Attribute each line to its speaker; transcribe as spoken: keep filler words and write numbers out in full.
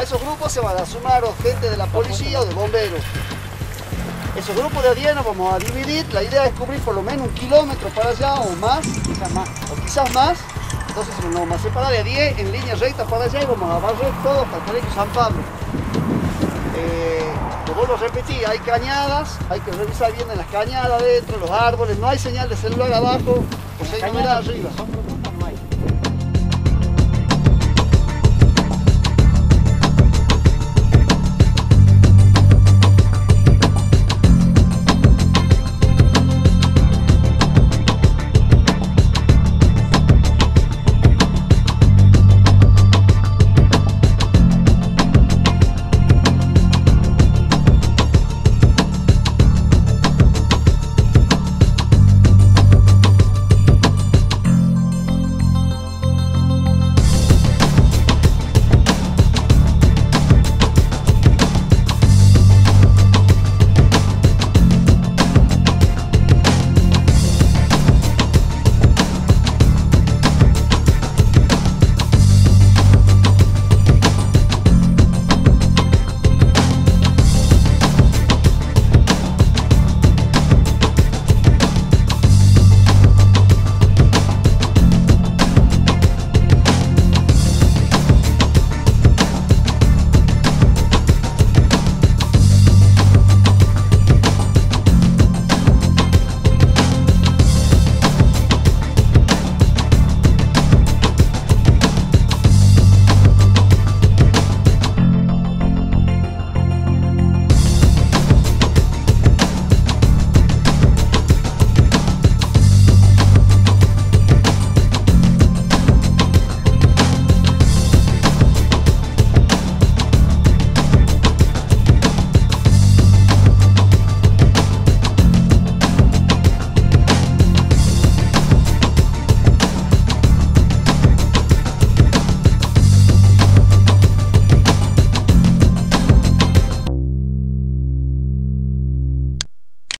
Speaker 1: esos grupos se van a sumar gente de la policía o de bomberos. Esos grupos de a diez nos vamos a dividir, la idea es cubrir por lo menos un kilómetro para allá o más, quizás más, o quizás más. Entonces nos vamos a separar de a diez en línea recta para allá y vamos a barrer todo hasta el Colegio San Pablo. Eh, lo vuelvo a repetir, hay cañadas, hay que revisar bien en las cañadas adentro, los árboles, no hay señal de celular abajo o señal arriba.